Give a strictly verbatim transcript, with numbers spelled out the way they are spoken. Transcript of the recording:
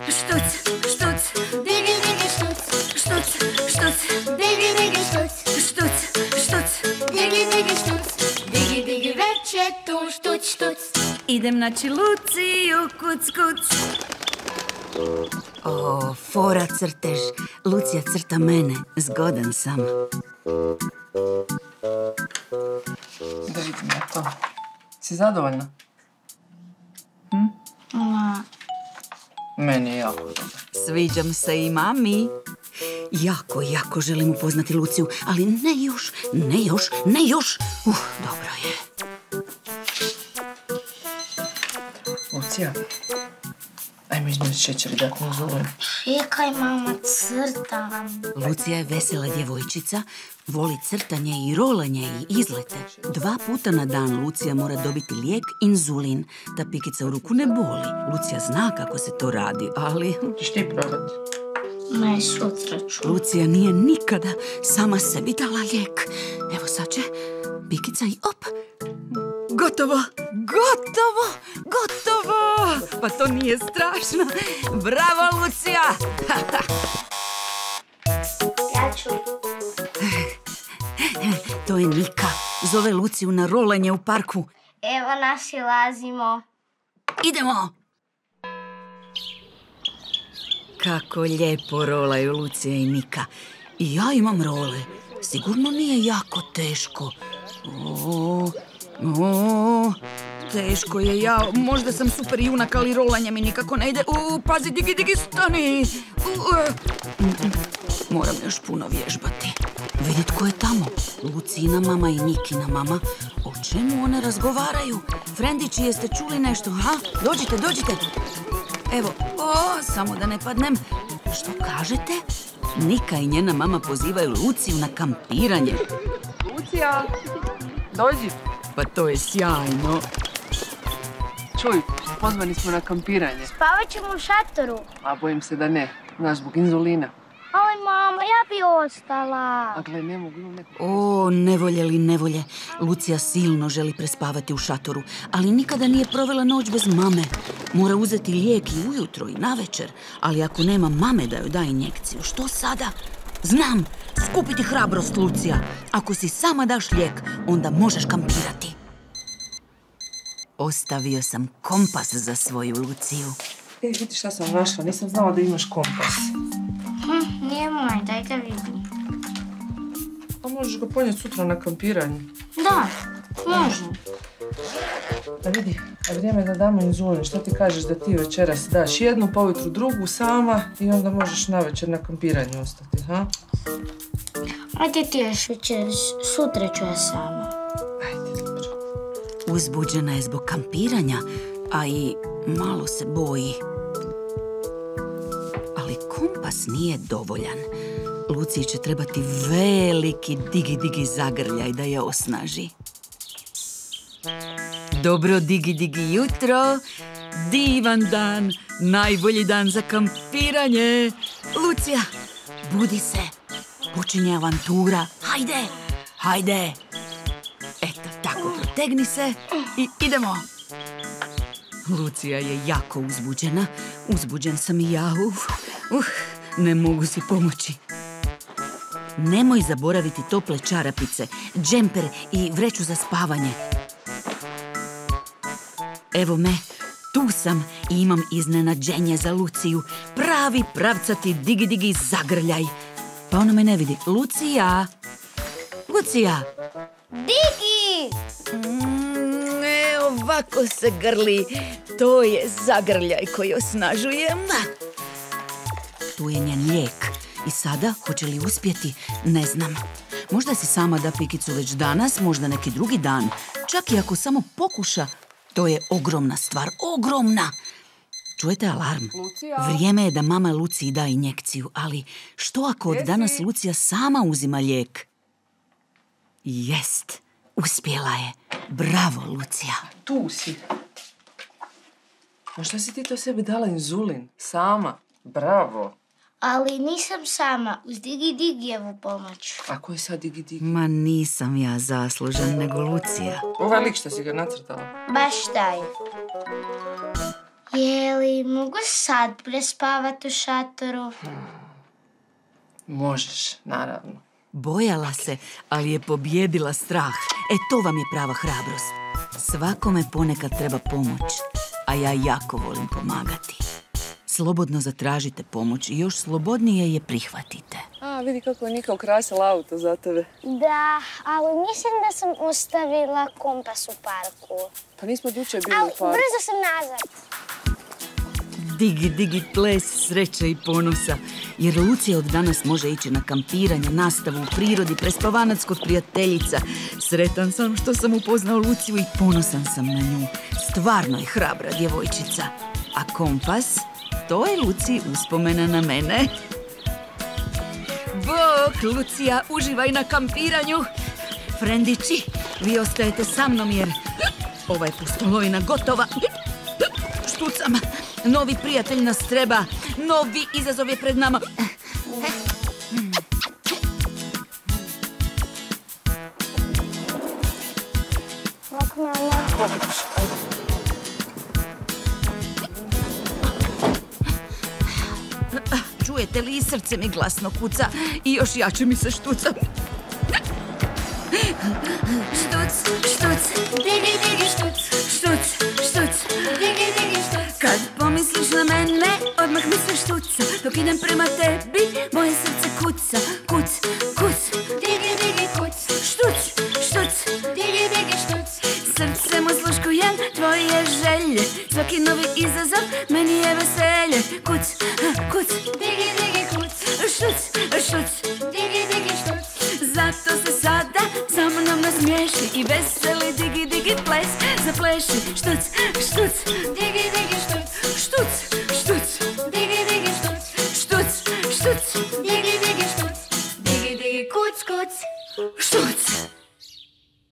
Štuc, štuc, digi, digi, štuc. Štuc, štuc, digi, digi, štuc. Štuc, štuc, digi, digi, štuc. Digi, digi, već je tu, štuc, štuc. Idem naći Luciju, kuc, kuc. O, fora crtež. Lucija crta mene. Zgodan sam. Da vidim ja to. Si zadovoljna? Hm? Ma. Meni je jako dobro. Sviđam se i mami. Jako, jako želim upoznati Luciju, ali ne još, ne još, ne još. Uh, dobro je. Lucija, ajmo izmjeriti šećer i dati mu zulu. Čekaj, mama, crtam. Lucija je vesela djevojčica, voli crtanje i rolanje i izlete. Dva puta na dan Lucija mora dobiti lijek inzulin. Ta pikica u ruku ne boli. Lucija zna kako se to radi, ali... Ćeš ti probati? Ne, sutra ću. Lucija nije nikada sama sebi dala lijek. Evo sad će pikica i op! Gotovo! Gotovo! Gotovo! Pa to nije strašno. Bravo, Lucija! Ja ću. To je Nika. Zove Luciju na rolanje u parku. Evo nas i lazimo. Idemo! Kako lijepo rolaju Lucija i Nika. I ja imam role. Sigurno nije jako teško. O, o, teško je, ja. Možda sam super junak, ali rolanje mi nikako ne ide. U, pazi, digi, digi, stani. U, uh. Moram još puno vježbati. Vidi tko je tamo. Lucina mama i Nikina mama. O čemu one razgovaraju? Frendići, jeste čuli nešto, ha? Dođite, dođite. Evo, o, samo da ne padnem. Što kažete? Nika i njena mama pozivaju Luciju na kampiranje. Lucija, dođi. Pa to je sjajno. Čuj, pozvani smo na kampiranje. Spavat ćemo u šatoru. A bojim se da ne, znaš, zbog inzulina. Ali mama, ja bi ostala. A gle, ne mogu, imam neko... O, nevolje li nevolje. Lucija silno želi prespavati u šatoru, ali nikada nije provela noć bez mame. Mora uzeti lijek i ujutro i navečer, ali ako nema mame da joj da injekciju, što sada? Znam, skupiti hrabrost, Lucija. Ako si sama daš lijek, onda možeš kampirati. Ostavio sam kompas za svoju Luciju. E, vidi šta sam našla, nisam znala da imaš kompas. Hm, nije moj, daj da vidim. Pa možeš ga ponijeti sutra na kampiranje. Da, može. Da vidi, a vrijeme je da damo inzulin. Što ti kažeš da ti večeras daš jednu, pa ujutru drugu sama i onda možeš navečer na kampiranju ostati, ha? Ajde ti još večer, sutra ću ja sama. Ajde, dobro. Uzbuđena je zbog kampiranja, a i malo se boji. Ali kompas nije dovoljan. Luciji će trebati veliki digi digi zagrljaj da je osnaži. Dobro digi digi jutro, divan dan, najbolji dan za kampiranje. Lucija, budi se, počinje avantura, hajde, hajde. Eto, tako, protegni se i idemo. Lucija je jako uzbuđena, uzbuđen sam i ja, uh, uh, ne mogu si pomoći. Nemoj zaboraviti tople čarapice, džemper i vreću za spavanje. Evo me, tu sam i imam iznenađenje za Luciju. Pravi pravcati digi digi zagrljaj. Pa ona me ne vidi. Lucija! Lucija! Digi! Mm, e, ovako se grli. To je zagrljaj koji osnažuje. Tu je njen lijek. I sada, hoće li uspjeti, ne znam. Možda si sama da pikicu već danas, možda neki drugi dan. Čak i ako samo pokuša, to je ogromna stvar, ogromna. Čujete alarm? Lucija? Vrijeme je da mama Luciji da injekciju, ali što ako od danas Lucija sama uzima lijek? Jest, uspjela je. Bravo, Lucija. Tu si. A šta si ti to sebi dala inzulin? Sama? Bravo. Ali nisam sama, uz Digi Digijevu pomoć. A ko je sad Digi Digi? Ma nisam ja zaslužan, nego Lucija. Ovaj lik što si ga nacrtala. Baš taj. Je li Mogu sad prespavat u šatoru? Možeš, naravno. Bojala se, ali je pobjedila strah. E, to vam je prava hrabrost. Svakome ponekad treba pomoć, a ja jako volim pomagati. Slobodno zatražite pomoć i još slobodnije je prihvatite. A, vidi kako je Nika ukrasila auto za tebe. Da, ali mislim da sam ostavila kompas u parku. Pa nismo jučer bili Au, u parku. brzo sam nazad. Digi, digi, ples, sreće i ponosa. Jer Lucija od danas može ići na kampiranje, nastavu u prirodi, prespavanac kod prijateljica. Sretan sam što sam upoznao Luciju i ponosan sam na nju. Stvarno je hrabra djevojčica. A kompas, to je Luciji uspomena na mene. Bok, Lucija, uživaj na kampiranju. Frendići, vi ostajete sa mnom jer ova je pustolovina gotova. Štucam, novi prijatelj nas treba, novi izazov je pred nama. Bok, mama. Čujete li, i srce mi glasno kuca i još jače mi se štuca. Štuc, štuc, Digi, digi, štuc. štuc, štuc. Digi, digi, štuc. Kad pomisliš na mene, odmah mi se štuca. Dok idem prema tebi, moje srce kuca. Kuc, kuc, Digi, digi, kuc. štuc, štuc. Digi, digi, štuc. Srce mu sluškujem tvoje želje. Svaki novi izazov meni je veselje. Kuc, kuc, Digi, digi, kuc. štuc, štuc. Digi, digi, štuc. Zato se sada sa mnom nasmiješi i veseli digi, digi, ples zapleši. Štuc, štuc, Digi, digi, štuc. štuc, štuc, Digi, digi, štuc. štuc, štuc, Digi, digi, štuc. Digi, digi, kuc, kuc. štuc.